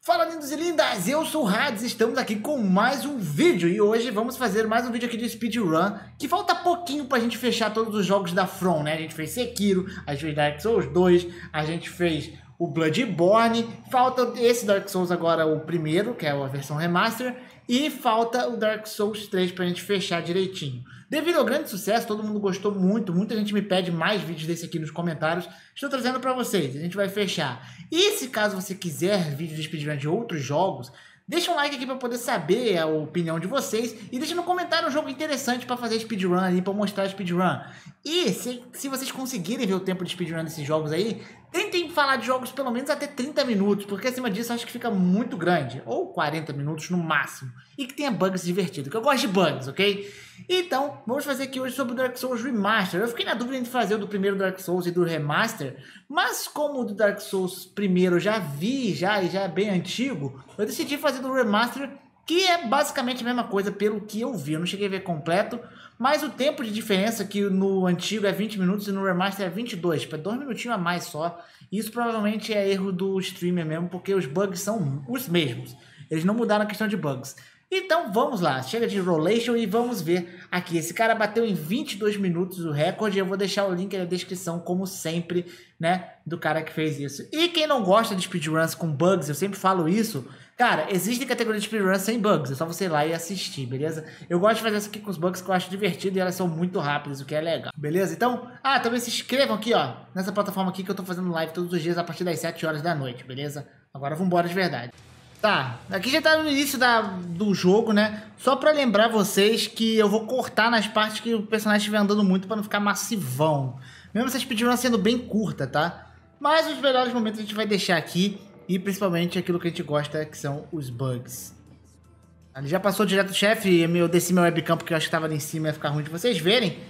Fala, lindos e lindas, eu sou o Hades, estamos aqui com mais um vídeo e hoje vamos fazer mais um vídeo aqui de speedrun, que falta pouquinho pra gente fechar todos os jogos da From, né? A gente fez Sekiro, a gente fez Dark Souls 2, a gente fez o Bloodborne, falta esse Dark Souls agora, o primeiro, que é a versão remaster, e falta o Dark Souls 3 pra gente fechar direitinho. Devido ao grande sucesso, todo mundo gostou muito, muita gente me pede mais vídeos desse aqui nos comentários, estou trazendo pra vocês, a gente vai fechar. E se caso você quiser vídeos de speedrun de outros jogos, deixa um like aqui pra poder saber a opinião de vocês e deixa no comentário um jogo interessante pra fazer speedrun ali, pra mostrar speedrun. E se vocês conseguirem ver o tempo de speedrun desses jogos aí, tentem falar de jogos pelo menos até 30 minutos, porque acima disso eu acho que fica muito grande, ou 40 minutos no máximo, e que tenha bugs divertidos, que eu gosto de bugs, ok? Então, vamos fazer aqui hoje sobre o Dark Souls Remaster. Eu fiquei na dúvida entre fazer o do primeiro Dark Souls e do Remaster, mas como o do Dark Souls primeiro eu já vi, e já é bem antigo, eu decidi fazer do Remaster, que é basicamente a mesma coisa pelo que eu vi. Eu não cheguei a ver completo, mas o tempo de diferença que no antigo é 20 minutos e no Remaster é 22, tipo, é 2 minutinhos a mais só. Isso provavelmente é erro do streamer mesmo, porque os bugs são os mesmos. Eles não mudaram a questão de bugs. Então vamos lá, chega de enrolation e vamos ver aqui. Esse cara bateu em 22 minutos o recorde. Eu vou deixar o link na descrição, como sempre, né, do cara que fez isso. E quem não gosta de speedruns com bugs, eu sempre falo isso, cara, existe categoria de speedruns sem bugs, é só você ir lá e assistir, beleza? Eu gosto de fazer isso aqui com os bugs que eu acho divertido e elas são muito rápidas, o que é legal, beleza? Então, também se inscrevam aqui, ó, nessa plataforma aqui que eu tô fazendo live todos os dias a partir das 7 horas da noite, beleza? Agora vambora de verdade. Tá, aqui já tá no início do jogo, né? Só pra lembrar vocês que eu vou cortar nas partes que o personagem estiver andando muito pra não ficar massivão. Mesmo essa speedrun sendo bem curta, tá? Mas os melhores momentos a gente vai deixar aqui. E principalmente aquilo que a gente gosta, que são os bugs. Ele já passou direto do chefe, eu desci meu webcam porque eu acho que tava ali em cima e ia ficar ruim de vocês verem.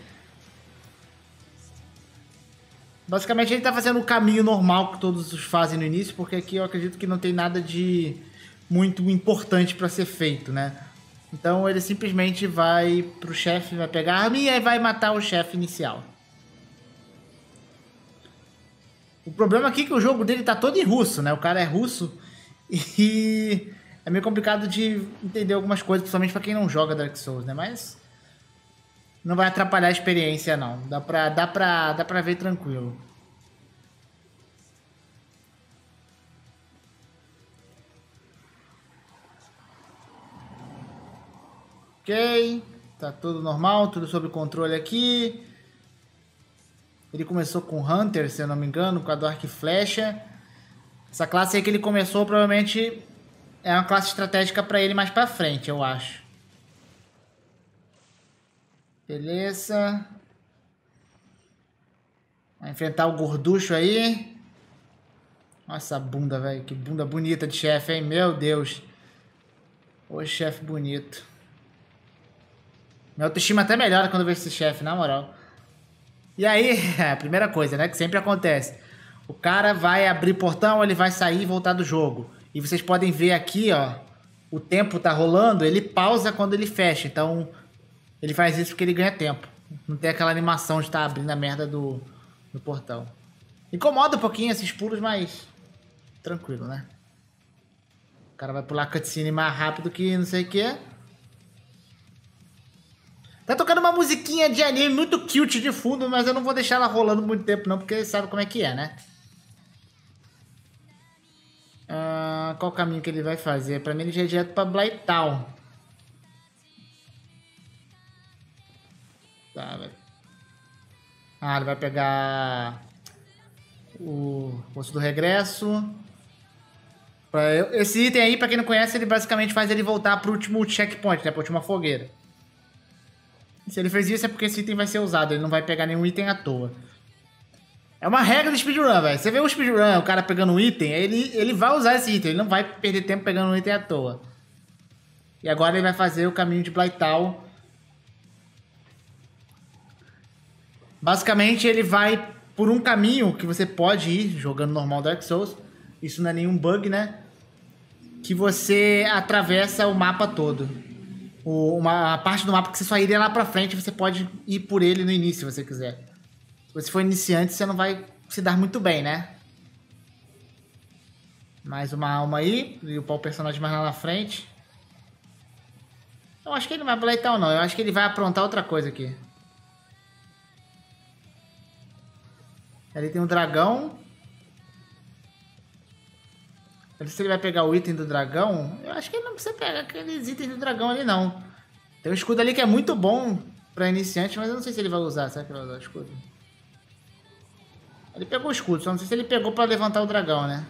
Basicamente ele tá fazendo o caminho normal que todos os fazem no início, porque aqui eu acredito que não tem nada de muito importante para ser feito, né? Então ele simplesmente vai pro chefe, vai pegar a arma e aí vai matar o chefe inicial. O problema aqui é que o jogo dele tá todo em russo, né? O cara é russo e é meio complicado de entender algumas coisas, principalmente para quem não joga Dark Souls, né? Mas não vai atrapalhar a experiência, não. Dá pra ver tranquilo. Ok, tá tudo normal, tudo sob controle aqui. Ele começou com Hunter, se eu não me engano, com a do arco e flecha. Essa classe aí que ele começou provavelmente é uma classe estratégica pra ele mais pra frente, eu acho. Beleza. Vai enfrentar o gorducho aí. Nossa, a bunda, velho. Que bunda bonita de chefe, hein? Meu Deus. Ô, chefe bonito. Minha autoestima até melhora quando eu vejo esse chefe, na moral. E aí, a primeira coisa, né, que sempre acontece. O cara vai abrir portão, ele vai sair e voltar do jogo. E vocês podem ver aqui, ó, o tempo tá rolando, ele pausa quando ele fecha. Então, ele faz isso porque ele ganha tempo. Não tem aquela animação de estar abrindo a merda do portão. Incomoda um pouquinho esses pulos, mas tranquilo, né? O cara vai pular cutscene mais rápido que não sei o que. Tá tocando uma musiquinha de anime muito cute de fundo, mas eu não vou deixar ela rolando muito tempo não, porque sabe como é que é, né? Qual o caminho que ele vai fazer? Pra mim ele já é direto pra Blighttown. Tá, velho. Ele vai pegar o osso do regresso. Esse item aí, pra quem não conhece, ele basicamente faz ele voltar pro último checkpoint, né? Pra última fogueira. Se ele fez isso é porque esse item vai ser usado, ele não vai pegar nenhum item à toa. É uma regra do speedrun, velho. Você vê o speedrun, o cara pegando um item, ele vai usar esse item, ele não vai perder tempo pegando um item à toa. E agora ele vai fazer o caminho de Blighttown. Basicamente ele vai por um caminho que você pode ir jogando normal Dark Souls. Isso não é nenhum bug, né? Que você atravessa o mapa todo. Uma parte do mapa que você só iria lá pra frente, você pode ir por ele no início, se você quiser. Se você for iniciante, você não vai se dar muito bem, né? Mais uma alma aí. E upar o personagem mais lá na frente. Eu acho que ele não vai blightar não. Eu acho que ele vai aprontar outra coisa aqui. Ali tem um dragão. Eu não sei se ele vai pegar o item do dragão. Eu acho que ele não precisa pegar aqueles itens do dragão ali não. Tem um escudo ali que é muito bom pra iniciante, mas eu não sei se ele vai usar. Será que ele vai usar o escudo? Ele pegou o escudo, só não sei se ele pegou pra levantar o dragão, né?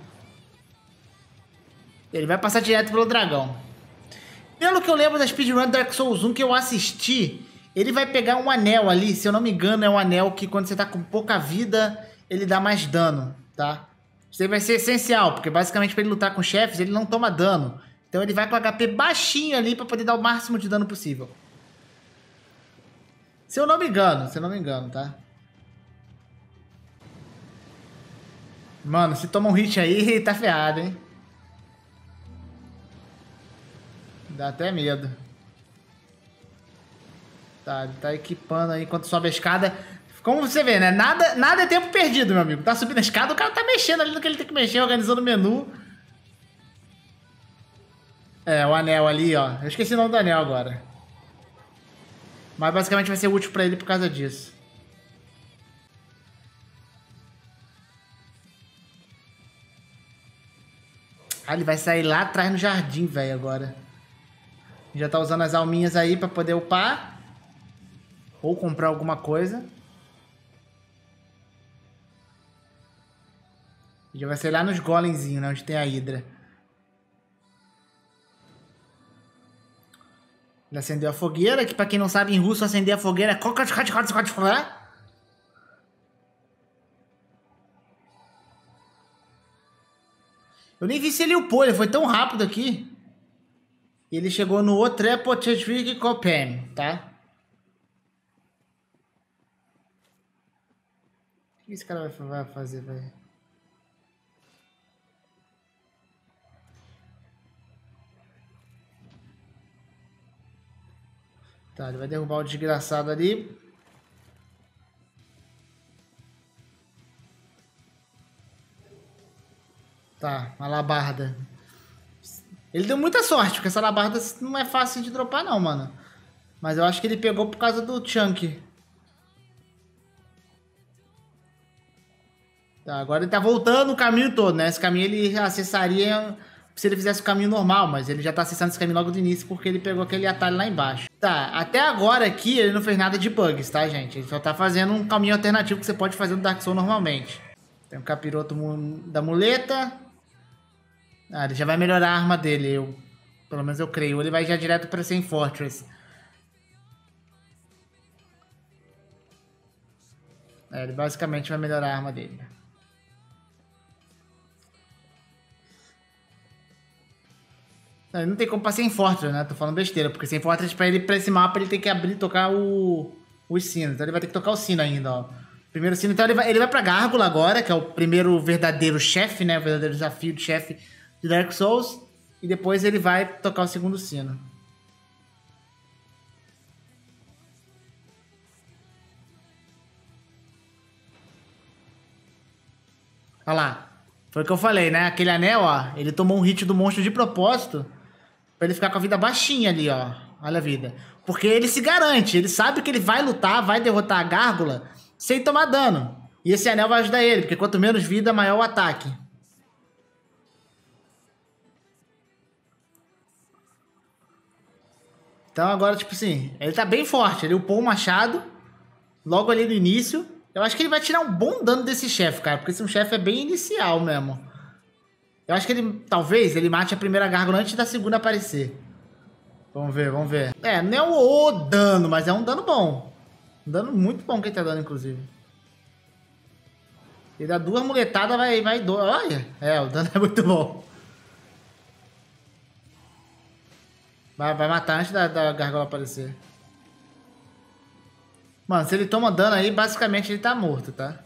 Ele vai passar direto pelo dragão. Pelo que eu lembro da speedrun Dark Souls 1 que eu assisti, ele vai pegar um anel ali, se eu não me engano é um anel que quando você tá com pouca vida, ele dá mais dano, tá? Isso aí vai ser essencial, porque basicamente pra ele lutar com chefes, ele não toma dano. Então ele vai com HP baixinho ali pra poder dar o máximo de dano possível. Se eu não me engano, tá? Mano, se toma um hit aí, tá ferrado, hein? Dá até medo. Tá, ele tá equipando aí enquanto sobe a escada. Como você vê, né? Nada é tempo perdido, meu amigo. Tá subindo a escada, o cara tá mexendo ali no que ele tem que mexer, organizando o menu. É, o anel ali, ó. Eu esqueci o nome do anel agora. Mas basicamente vai ser útil pra ele por causa disso. Ah, ele vai sair lá atrás no jardim, velho, agora. Já tá usando as alminhas aí pra poder upar. Ou comprar alguma coisa. Já vai ser lá nos golemzinhos, né? Onde tem a Hydra. Ele acendeu a fogueira, que pra quem não sabe, em russo acender a fogueira é... Eu nem vi se ele upou, ele foi tão rápido aqui. E ele chegou no Otrepotchevik Kopen, tá? O que esse cara vai fazer, velho? Tá, ele vai derrubar o desgraçado ali. Tá, uma alabarda. Ele deu muita sorte, porque essa alabarda não é fácil de dropar não, mano. Mas eu acho que ele pegou por causa do Chunk. Tá, agora ele tá voltando o caminho todo, né? Esse caminho ele acessaria se ele fizesse o caminho normal, mas ele já tá acessando esse caminho logo do início porque ele pegou aquele atalho lá embaixo. Tá, até agora aqui ele não fez nada de bugs, tá, gente? Ele só tá fazendo um caminho alternativo que você pode fazer no Dark Souls normalmente. Tem um capiroto da muleta. Ah, ele já vai melhorar a arma dele, pelo menos eu creio. Ele vai já direto pra Saint Fortress. É, ele basicamente vai melhorar a arma dele. Não, ele não tem como pra Saint Fortress, né? Tô falando besteira, porque Saint Fortress pra esse mapa ele tem que abrir e tocar o sino. Então ele vai ter que tocar o sino ainda, ó. Primeiro sino, então ele vai pra Gárgula agora, que é o primeiro verdadeiro chefe, né? O verdadeiro desafio de chefe de Dark Souls. E depois ele vai tocar o segundo sino. Olha lá. Foi o que eu falei, né? Aquele anel, ó. Ele tomou um hit do monstro de propósito. Pra ele ficar com a vida baixinha ali, ó. Olha a vida. Porque ele se garante. Ele sabe que ele vai lutar, vai derrotar a Gárgula sem tomar dano. E esse anel vai ajudar ele. Porque quanto menos vida, maior o ataque. Então agora, tipo assim, ele tá bem forte. Ele upou o machado logo ali no início. Eu acho que ele vai tirar um bom dano desse chefe, cara. Porque esse chefe é bem inicial mesmo. Eu acho que ele, talvez, ele mate a primeira gárgula antes da segunda aparecer. Vamos ver, vamos ver. É, não é o dano, mas é um dano bom. Um dano muito bom que ele tá dando, inclusive. Ele dá duas muletadas, vai olha. É, o dano é muito bom. Vai matar antes da gárgula aparecer. Mano, se ele toma dano aí, basicamente ele tá morto, tá?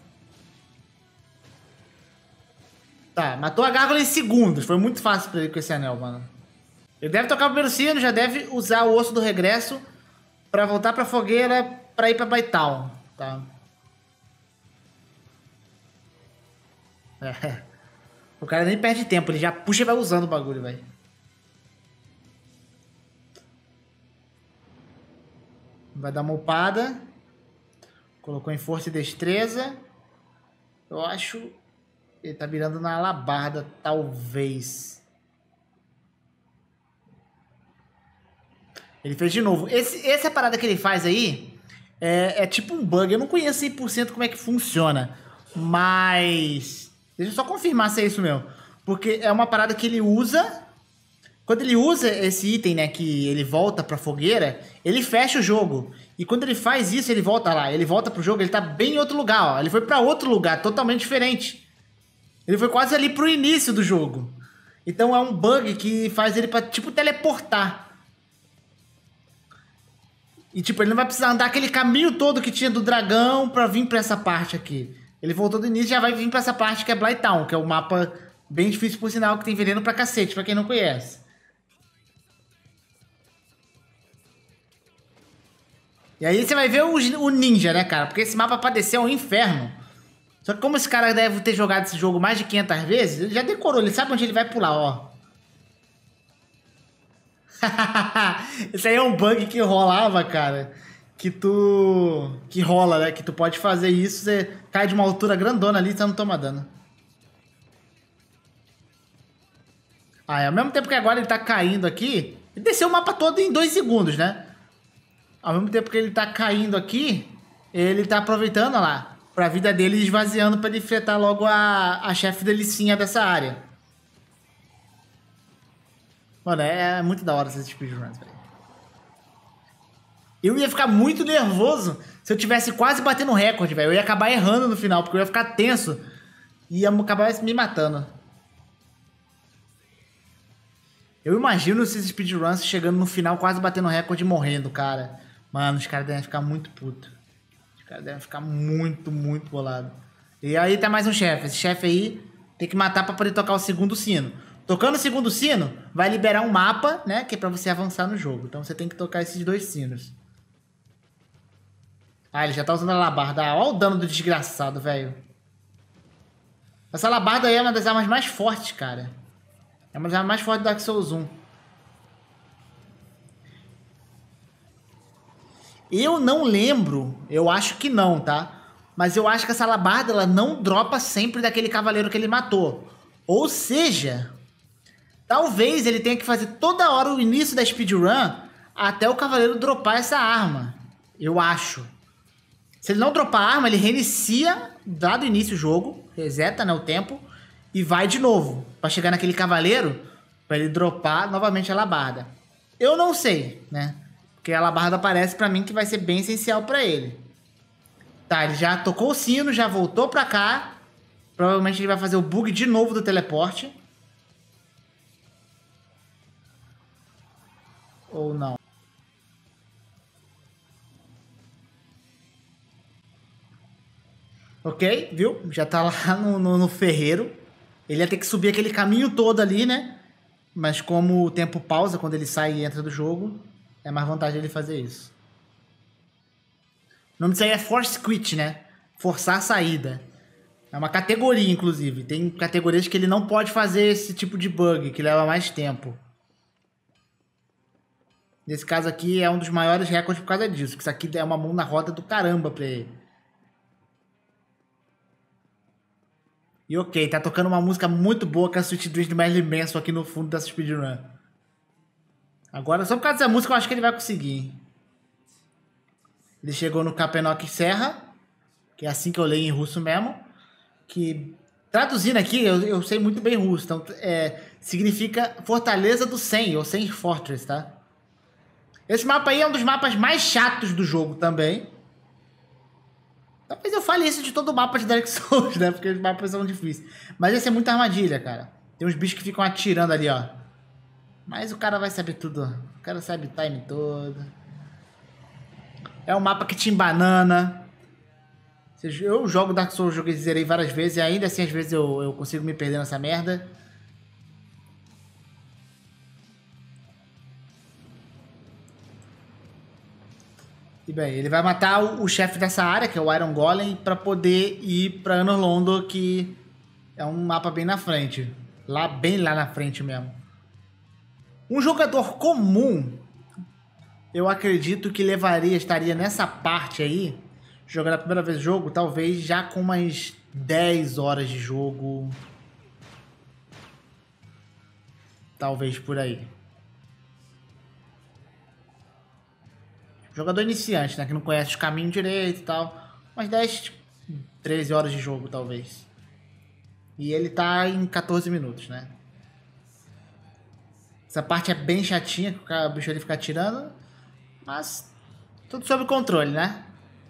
Tá, matou a gárgula em segundos. Foi muito fácil pra ele com esse anel, mano. Ele deve tocar o primeiro sino, já deve usar o osso do regresso pra voltar pra fogueira pra ir pra Baitown, tá? É. O cara nem perde tempo, ele já puxa e vai usando o bagulho, velho. Vai dar uma upada. Colocou em força e destreza. Eu acho... Ele tá mirando na alabarda, talvez. Ele fez de novo. Essa parada que ele faz aí é tipo um bug. Eu não conheço 100% como é que funciona. Mas... Deixa eu só confirmar se é isso mesmo. Porque é uma parada que ele usa... Quando ele usa esse item, né, que ele volta pra fogueira, ele fecha o jogo. E quando ele faz isso, ele volta lá. Ele volta pro jogo, ele tá bem em outro lugar, ó. Ele foi pra outro lugar, totalmente diferente. Ele foi quase ali pro início do jogo. Então é um bug que faz ele pra, tipo, teleportar. E, tipo, ele não vai precisar andar aquele caminho todo que tinha do dragão pra vir pra essa parte aqui. Ele voltou do início e já vai vir pra essa parte que é Blighttown, que é um mapa bem difícil, por sinal, que tem veneno pra cacete, pra quem não conhece. E aí você vai ver o ninja, né, cara? Porque esse mapa pra descer é um inferno. Só que como esse cara deve ter jogado esse jogo mais de 500 vezes, ele já decorou, ele sabe onde ele vai pular, ó. Esse aí é um bug que rolava, cara. Que rola, né? Que tu pode fazer isso, você cai de uma altura grandona ali e você não toma dano. Ah, ao mesmo tempo que agora ele tá caindo aqui, ele desceu o mapa todo em 2 segundos, né? Ao mesmo tempo que ele tá caindo aqui, ele tá aproveitando, ó lá, pra vida dele esvaziando pra ele enfrentar logo a chefe delicinha dessa área. Mano, é muito da hora esses speedruns, velho. Eu ia ficar muito nervoso se eu tivesse quase batendo recorde, velho. Eu ia acabar errando no final, porque eu ia ficar tenso e ia acabar me matando. Eu imagino esses speedruns chegando no final quase batendo recorde e morrendo, cara. Mano, os caras devem ficar muito putos. Os caras devem ficar muito, muito bolados. E aí tá mais um chefe. Esse chefe aí tem que matar pra poder tocar o segundo sino. Tocando o segundo sino, vai liberar um mapa, né? Que é pra você avançar no jogo. Então você tem que tocar esses 2 sinos. Ah, ele já tá usando a alabarda. Olha o dano do desgraçado, velho. Essa alabarda aí é uma das armas mais fortes, cara. É uma das armas mais fortes do Dark Souls 1. Eu não lembro, eu acho que não, tá? Mas eu acho que essa alabarda, ela não dropa sempre daquele cavaleiro que ele matou. Ou seja, talvez ele tenha que fazer toda hora o início da speedrun até o cavaleiro dropar essa arma. Eu acho. Se ele não dropar a arma, ele reinicia lá do início o jogo, reseta, né, o tempo, e vai de novo, pra chegar naquele cavaleiro, pra ele dropar novamente a alabarda. Eu não sei, né? Porque a alabarda parece pra mim que vai ser bem essencial pra ele. Tá, ele já tocou o sino, já voltou pra cá. Provavelmente ele vai fazer o bug de novo do teleporte. Ou não. Ok, viu? Já tá lá no ferreiro. Ele ia ter que subir aquele caminho todo ali, né? Mas como o tempo pausa quando ele sai e entra do jogo, é mais vantagem ele fazer isso. O nome disso aí é Force Quit, né? Forçar a saída. É uma categoria, inclusive. Tem categorias que ele não pode fazer esse tipo de bug, que leva mais tempo. Nesse caso aqui é um dos maiores recordes por causa disso. Que isso aqui é uma mão na roda do caramba pra ele. E ok, tá tocando uma música muito boa que é a Sweet Dreams do Marilyn Manson aqui no fundo dessa speedrun. Agora, só por causa dessa música, eu acho que ele vai conseguir. Ele chegou no Capenok Serra, que é assim que eu leio em russo mesmo. Que, traduzindo aqui, eu sei muito bem russo. Então, significa Fortaleza do Sen, ou Sen Fortress, tá? Esse mapa aí é um dos mapas mais chatos do jogo também. Talvez eu fale isso de todo o mapa de Dark Souls, né? Porque os mapas são difíceis. Mas esse é muita armadilha, cara. Tem uns bichos que ficam atirando ali, ó. Mas o cara vai saber tudo. O cara sabe o time todo. É um mapa que te embanana. Eu jogo Dark Souls, joguei zerei várias vezes. E ainda assim, às vezes, eu consigo me perder nessa merda. E bem, ele vai matar o chefe dessa área, que é o Iron Golem, pra poder ir pra Anor Londo, que É um mapa bem na frente. Lá, bem lá na frente mesmo. Um jogador comum, eu acredito que estaria nessa parte aí, jogando a primeira vez o jogo, talvez já com umas 10 horas de jogo. Talvez por aí. Jogador iniciante, né? Que não conhece os caminhos direito e tal. Umas 10, 13 horas de jogo, talvez. E ele tá em 14 minutos, né? Essa parte é bem chatinha, que o bicho ali fica atirando. Mas tudo sob controle, né?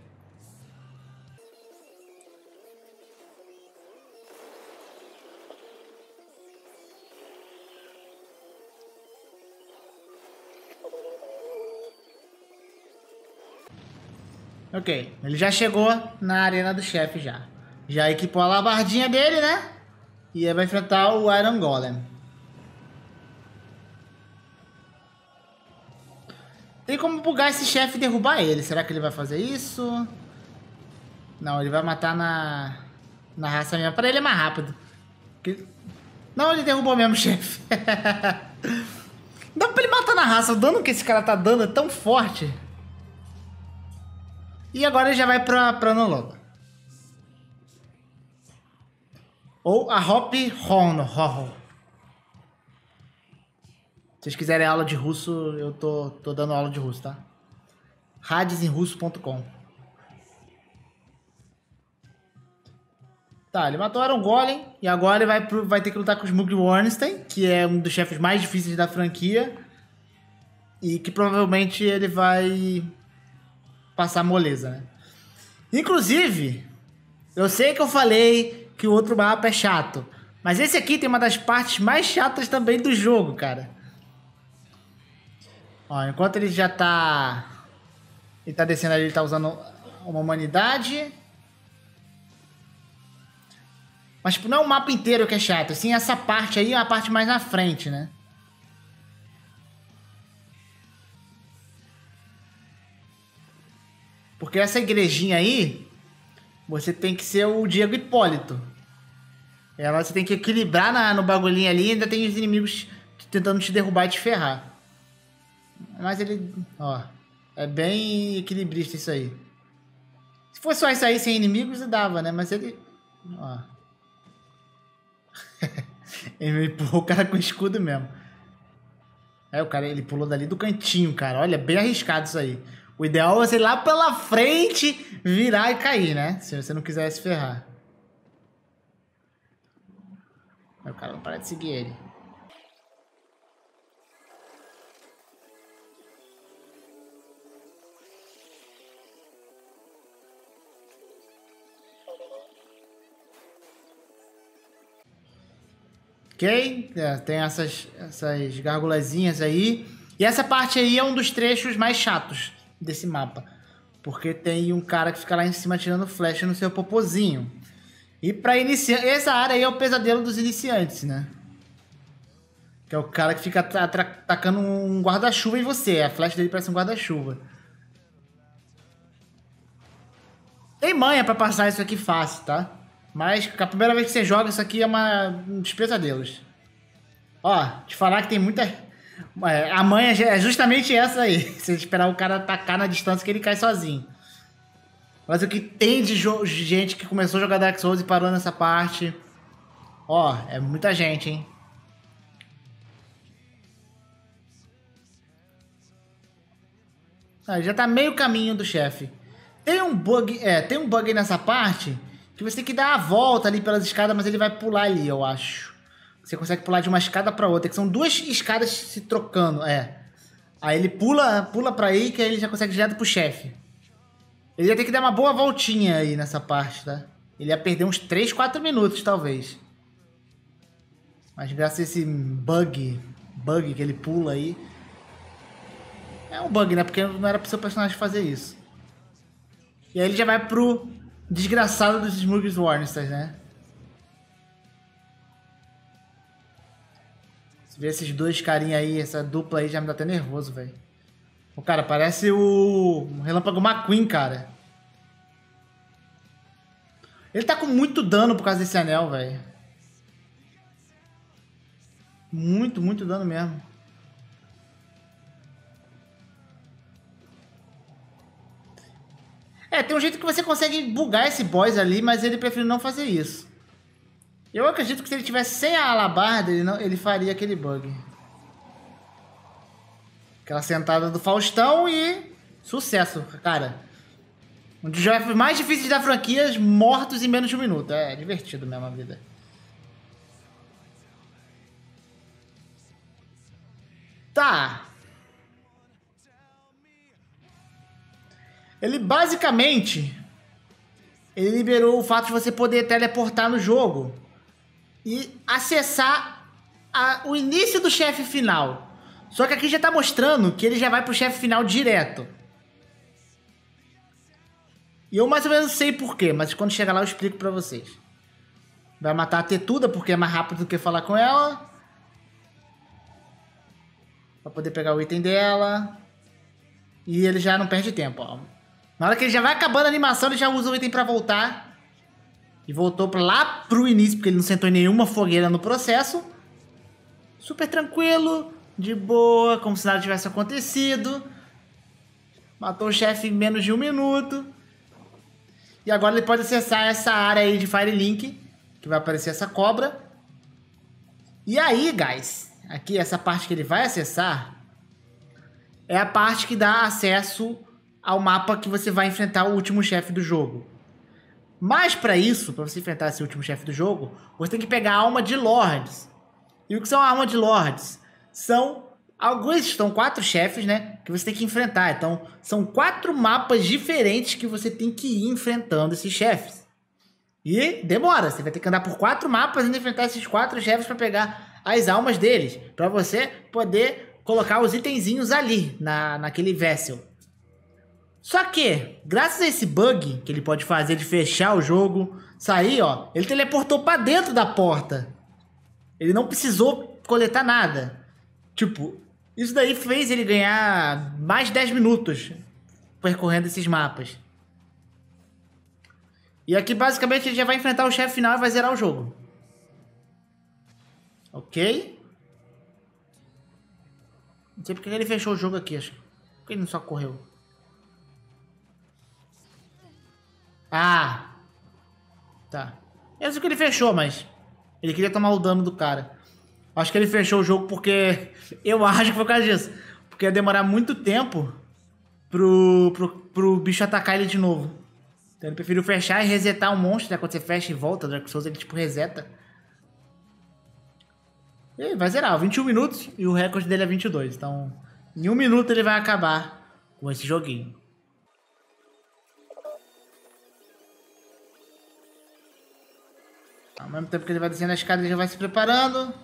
Ok, ele já chegou na arena do chefe já. Já equipou a labardinha dele, né? E ele vai enfrentar o Iron Golem. Tem como bugar esse chefe e derrubar ele. Será que ele vai fazer isso? Não, ele vai matar na raça mesmo. Para ele é mais rápido. Não, ele derrubou mesmo o chefe. Dá pra ele matar na raça. O dano que esse cara tá dando é tão forte. E agora ele já vai pra Nologa. Ou a Hop Horn. Se vocês quiserem aula de russo, eu tô dando aula de russo, tá? Radzinrusso.com. Tá, ele matou o Iron Golem. E agora ele vai ter que lutar com o Smug Wormstein, que é um dos chefes mais difíceis da franquia. E que provavelmente ele vai passar moleza, né? Inclusive, eu sei que eu falei que o outro mapa é chato, mas esse aqui tem uma das partes mais chatas também do jogo, cara. Ó, enquanto ele já tá... Ele tá descendo ali, ele tá usando uma humanidade. Mas tipo, não é o mapa inteiro que é chato, assim, essa parte aí é a parte mais na frente, né? Porque essa igrejinha aí, você tem que ser o Diego Hipólito. Ela você tem que equilibrar no bagulhinho ali e ainda tem os inimigos tentando te derrubar e te ferrar. Mas ele, ó, é bem equilibrista isso aí. Se fosse só isso aí sem inimigos, dava, né? Mas ele, ó. Ele empurrou o cara com escudo mesmo. É, o cara, ele pulou dali do cantinho, cara. Olha, bem arriscado isso aí. O ideal é você ir lá pela frente, virar e cair, né? Se você não quiser se ferrar. Aí o cara não para de seguir ele. Ok? Tem essas gárgulazinhas aí. E essa parte aí é um dos trechos mais chatos desse mapa. Porque tem um cara que fica lá em cima tirando flecha no seu popozinho. E pra iniciar... Essa área aí é o pesadelo dos iniciantes, né? Que é o cara que fica atacando um guarda-chuva em você. A flecha dele parece um guarda-chuva. Tem manha pra passar isso aqui fácil, tá? Mas a primeira vez que você joga, isso aqui é um dos pesadelos. Ó, te falar que tem muita... A manha é justamente essa aí. Você esperar o cara atacar na distância que ele cai sozinho. Mas o que tem de gente que começou a jogar Dark Souls e parou nessa parte... Ó, é muita gente, hein? Ah, já tá meio caminho do chefe. Tem um bug nessa parte que você tem que dar a volta ali pelas escadas, mas ele vai pular ali, eu acho. Você consegue pular de uma escada pra outra, que são duas escadas se trocando, Aí ele pula pra aí, que aí ele já consegue direto pro chefe. Ele ia ter que dar uma boa voltinha aí nessa parte, tá? Ele ia perder uns 3, 4 minutos, talvez. Mas graças a esse bug que ele pula aí... É um bug, né? Porque não era pro seu personagem fazer isso. E aí ele já vai pro desgraçado dos Smug Wormstein, né? Você vê esses dois carinha aí, essa dupla aí já me dá até nervoso, velho. O cara parece o Relâmpago McQueen, cara. Ele tá com muito dano por causa desse anel, velho. Muito, muito dano mesmo. Tem um jeito que você consegue bugar esse boss ali, mas ele prefere não fazer isso. Eu acredito que se ele tivesse sem a alabarda, ele faria aquele bug. Aquela sentada do Faustão e sucesso, cara. Um dos jogos mais difíceis da franquia, mortos em menos de um minuto. É divertido mesmo a vida. Tá. Ele basicamente... Ele liberou o fato de você poder teleportar no jogo. E acessar o início do chefe final. Só que aqui já tá mostrando que ele já vai pro chefe final direto. E eu mais ou menos sei porquê, mas quando chegar lá eu explico pra vocês. Vai matar a Tetuda porque é mais rápido do que falar com ela. Pra poder pegar o item dela. E ele já não perde tempo, ó. Na hora que ele já vai acabando a animação, ele já usa o item pra voltar. E voltou lá pro início, porque ele não sentou em nenhuma fogueira no processo. Super tranquilo, de boa, como se nada tivesse acontecido. Matou o chefe em menos de um minuto. E agora ele pode acessar essa área aí de Firelink, que vai aparecer essa cobra. E aí, guys, aqui essa parte que ele vai acessar é a parte que dá acesso ao mapa que você vai enfrentar o último chefe do jogo. Mas para isso, para você enfrentar esse último chefe do jogo, você tem que pegar a alma de Lords. E o que são a alma de Lords? São são 4 chefes, né, que você tem que enfrentar. Então, são 4 mapas diferentes que você tem que ir enfrentando esses chefes. E demora, você vai ter que andar por 4 mapas e enfrentar esses 4 chefes para pegar as almas deles, para você poder colocar os itenzinhos ali naquele vessel. Só que, graças a esse bug que ele pode fazer de fechar o jogo, sair, ó, ele teleportou pra dentro da porta. Ele não precisou coletar nada. Tipo, isso daí fez ele ganhar mais de 10 minutos percorrendo esses mapas. E aqui, basicamente, ele já vai enfrentar o chefe final e vai zerar o jogo. Ok? Não sei porque ele fechou o jogo aqui, acho. Por que ele não só correu? Ah! Tá. Eu sei que ele fechou, mas... ele queria tomar o dano do cara. Acho que ele fechou o jogo porque... eu acho que foi por causa disso. Porque ia demorar muito tempo pro bicho atacar ele de novo. Então ele preferiu fechar e resetar o monstro, né? Quando você fecha e volta, Dark Souls ele tipo reseta. E aí, vai zerar, 21 minutos e o recorde dele é 22. Então, em 1 minuto ele vai acabar com esse joguinho. Ao mesmo tempo que ele vai descendo a escada, ele já vai se preparando.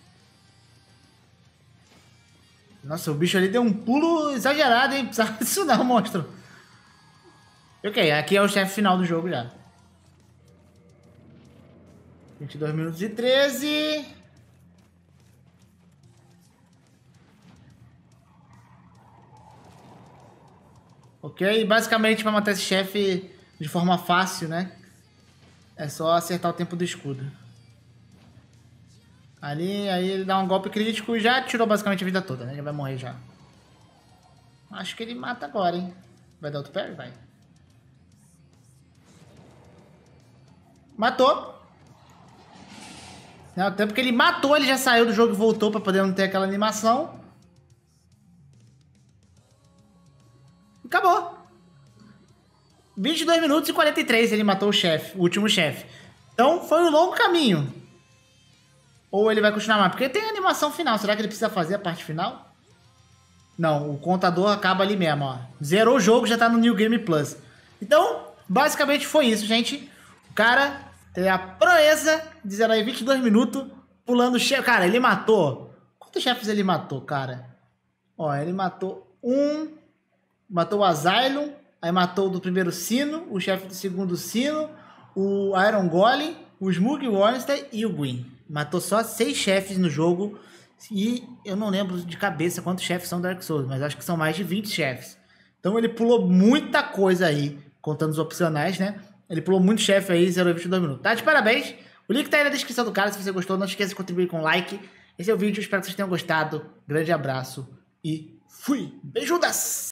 Nossa, o bicho ali deu um pulo exagerado, hein? Precisava disso não, monstro. Ok, aqui é o chefe final do jogo já. 22 minutos e 13. Ok, basicamente para matar esse chefe de forma fácil, né? É só acertar o tempo do escudo. Ali, aí ele dá um golpe crítico e já tirou basicamente a vida toda, né? Já vai morrer já. Acho que ele mata agora, hein? Vai dar outro parry? Vai. Matou. Até porque ele matou, ele já saiu do jogo e voltou pra poder não ter aquela animação. Acabou. 22 minutos e 43 ele matou o chefe, o último chefe. Então foi um longo caminho. Ou ele vai continuar mais? Porque tem a animação final. Será que ele precisa fazer a parte final? Não, o contador acaba ali mesmo, ó. Zerou o jogo, já tá no New Game Plus. Então, basicamente foi isso, gente. O cara teve a proeza de zerar em 22 minutos pulando o chefe. Cara, ele matou... quantos chefes ele matou, cara? Ó, ele matou matou o Asylum, aí matou o do primeiro sino, o chefe do segundo sino, o Iron Golem, o Smug Wormster e o Gwyn. Matou só 6 chefes no jogo e eu não lembro de cabeça quantos chefes são Dark Souls, mas acho que são mais de 20 chefes. Então ele pulou muita coisa aí, contando os opcionais, né? Ele pulou muito chefe aí, 0 a 22 minutos. Tá de parabéns. O link tá aí na descrição do cara, se você gostou, não esqueça de contribuir com like Esse é o vídeo, espero que vocês tenham gostado. Grande abraço e fui! Beijudas!